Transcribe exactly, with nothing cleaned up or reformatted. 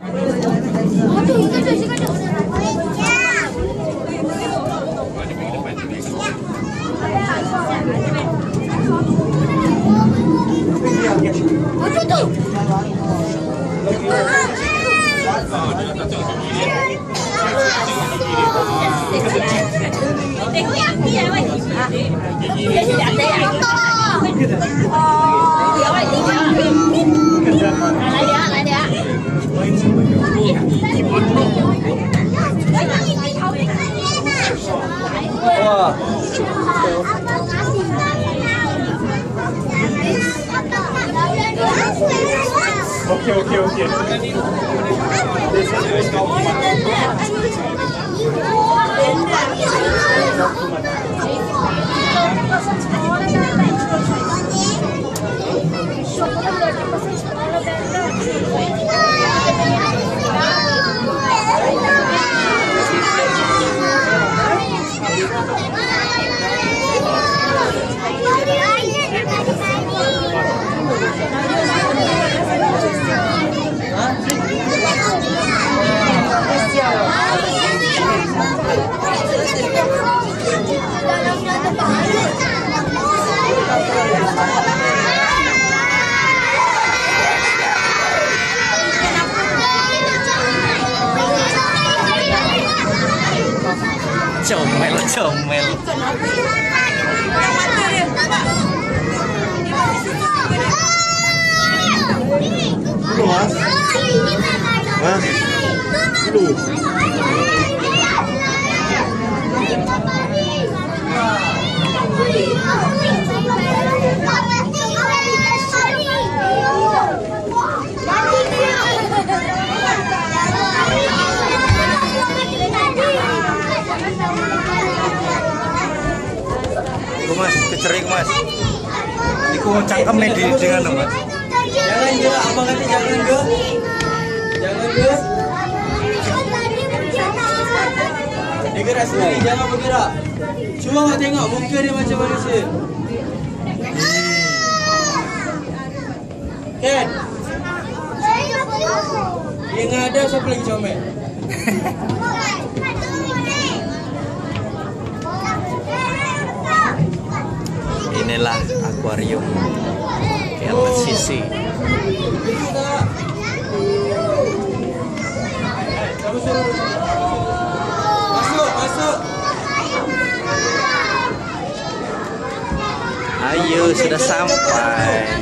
Wah. Oke oke oke. Comel, comel. Dulu mas. Mas. Dulu. Mas, kecerik mas. Iku cangkem di dengan mas. Jangan dia, abang kata jangan dia. Jangan dia. Dia gerak sendiri, jangan bergerak. Cuma awak tengok muka dia macam manusia. Kan? Dia ngadap siapa lagi comel? Inilah akuarium K L S C C. Masuk, masuk. Ayo, sudah sampai.